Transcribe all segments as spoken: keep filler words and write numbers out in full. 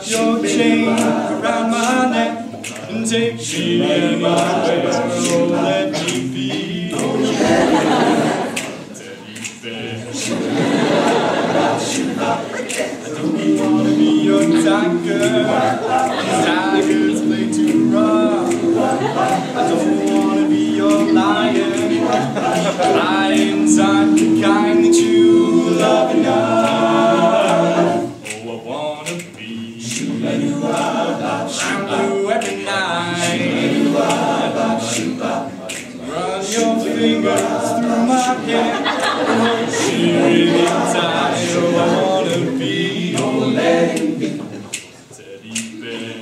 Wrap your chain around my neck and take me anywhere. Oh, let me be your teddy bear. I don't wanna be your tiger, 'cause tigers play too rough. I don't wanna be your lion, lions aren't the kind that you love enough. Oh, I wanna be around you every night. Run your fingers through my hair and hold me really tight. Oh, I wanna be your teddy bear.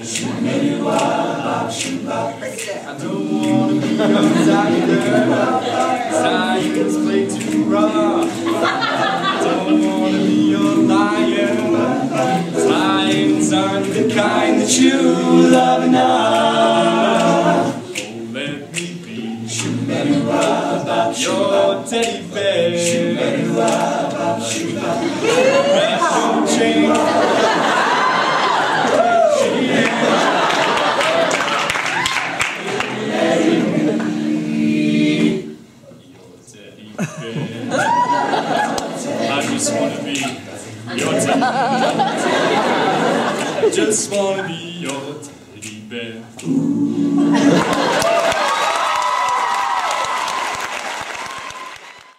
I don't wanna be your tiger, 'cause tigers play too rough. I don't wanna be your lion, 'cause lions aren't the kind that you love enough. Oh, let me be your teddy bear. Wrap your chain. I just wanna be your teddy bear. I just wanna be your teddy bear.